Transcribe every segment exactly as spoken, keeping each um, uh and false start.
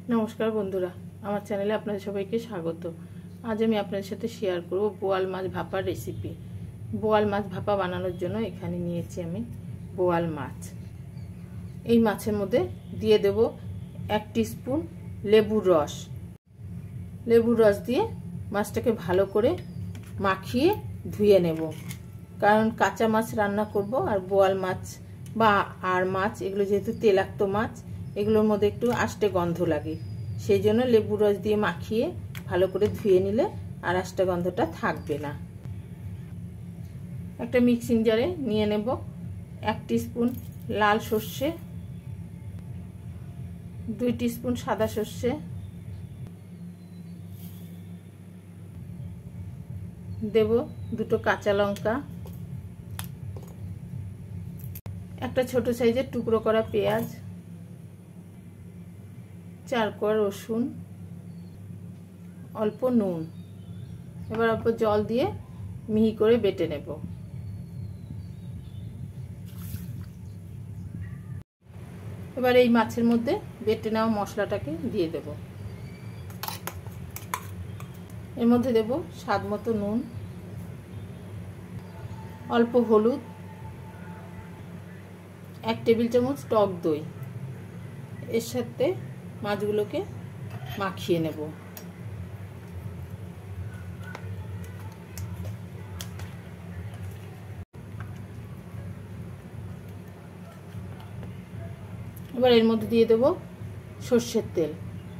নমস্কার বন্ধুরা, আমার চ্যানেলে আপনাদের সবাইকে স্বাগত। আজ আমি আপনাদের সাথে শেয়ার করব বোয়াল মাছ ভাপার রেসিপি। বোয়াল মাছ ভাপা বানানোর জন্য এখানে নিয়েছি আমি বোয়াল মাছ। এই মাছের মধ্যে দিয়ে দেব এক টিস্পুন লেবুর রস। লেবুর রস দিয়ে মাছটাকে ভালো করে মাখিয়ে ধুয়ে নেব, কারণ কাঁচা মাছ রান্না করব। আর বোয়াল মাছ বা আর মাছ এগুলো যেহেতু তেলাক্ত মাছ, এগুলোর মধ্যে একটু আষ্টে গন্ধ লাগে, সেই জন্য লেবুর রস দিয়ে মাখিয়ে ভালো করে ধুয়ে নিলে আর আষ্টে গন্ধটা থাকবে না। একটা মিক্সিং জারে নিয়ে নেব এক টিস্পুন লাল সর্ষে, দুই টিস্পুন সাদা সর্ষে, দেব দুটো কাঁচা লঙ্কা, একটা ছোট সাইজের টুকরো করা পেঁয়াজ, চার কোয়া রসুন, অল্প নুন। এবার অল্প জল দিয়ে মিহি করে বেটে নেব। এবার এই মাছের মধ্যে বেটে নেওয়া মশলাটাকে দিয়ে দেব। এর মধ্যে দেব স্বাদ মতো নুন, অল্প হলুদ, এক টেবিল চামচ টক দই। এর সাথে মাছগুলোকে মাখিয়ে নেব। এবার এর মধ্যে দিয়ে দেব সর্ষের তেল।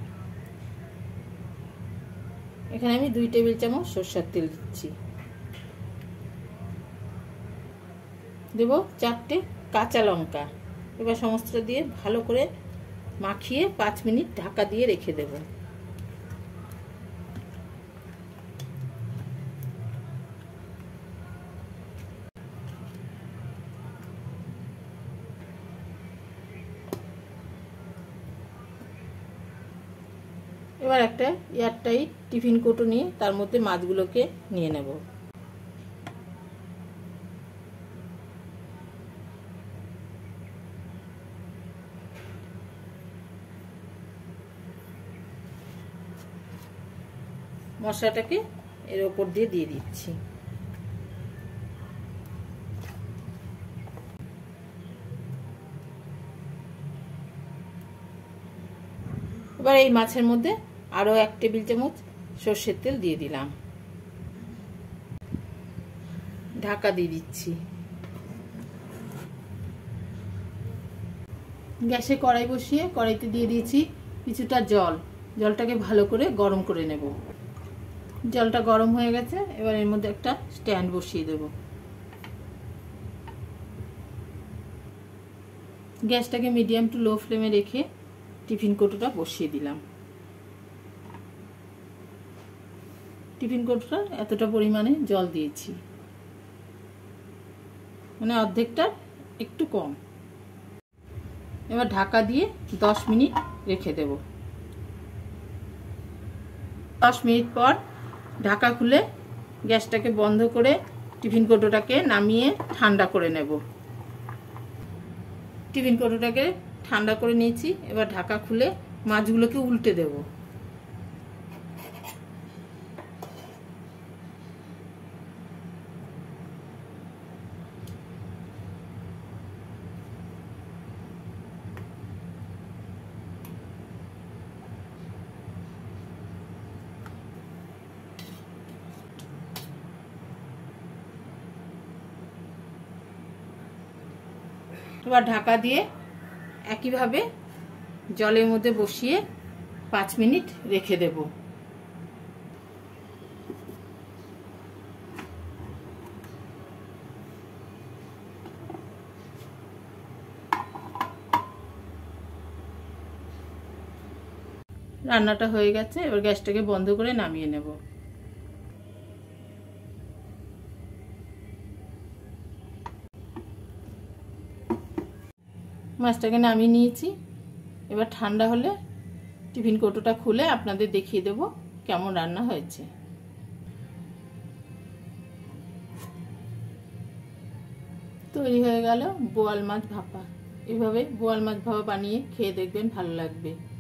এখানে আমি দুই টেবিল চামচ সর্ষের তেল দিচ্ছি। দেব চারটে কাঁচা লঙ্কা। এবার সমস্তটা দিয়ে ভালো করে মাখিয়ে পাঁচ মিনিট ঢাকা দিয়ে রেখে দেব। এবার একটা এয়ারটাইট টিফিন কৌটো নিয়ে তার মধ্যে মাছগুলোকে নিয়ে নেব। মশলাটাকে এর ওপর দিয়ে দিয়ে দিচ্ছি। এবার এই মাছের মধ্যে আরো এক টেবিল চামচ সর্ষের তেল দিয়ে দিলাম। ঢাকা দিয়ে দিচ্ছি। গ্যাসে কড়াই বসিয়ে কড়াইতে দিয়ে দিয়েছি কিছুটা জল। জলটাকে ভালো করে গরম করে নেব। জলটা গরম হয়ে গেছে। এবার এর মধ্যে একটা স্ট্যান্ড বসিয়ে দেব। গ্যাসটাকে মিডিয়াম টু লো ফ্লেমে রেখে টিফিন কৌটোটা বসিয়ে দিলাম। টিফিন কৌটোটা এতটা পরিমাণে জল দিয়েছি, মানে অর্ধেকটা একটু কম। এবার ঢাকা দিয়ে দশ মিনিট রেখে দেব। দশ মিনিট পর ঢাকা খুলে গ্যাসটাকে বন্ধ করে টিফিন কৌটোটাকে নামিয়ে ঠান্ডা করে নেব। টিফিন কৌটোটাকে ঠান্ডা করে নিয়েছি। এবার ঢাকা খুলে মাছগুলোকে উল্টে দেব। এবার ঢাকা দিয়ে একইভাবে জলের মধ্যে বসিয়ে পাঁচ মিনিট রেখে দেব। রান্নাটা হয়ে গেছে। এবার গ্যাসটাকে বন্ধ করে নামিয়ে নেব। মাছটাকে নামিয়ে নিয়েছি। এবার ঠান্ডা হলে টিফিন কৌটোটা খুলে আপনাদের দেখিয়ে দেব কেমন রান্না হয়েছে। তৈরি হয়ে গেল বোয়াল মাছ ভাপা। এভাবে বোয়াল মাছ ভাপা বানিয়ে খেয়ে দেখবেন, ভালো লাগবে।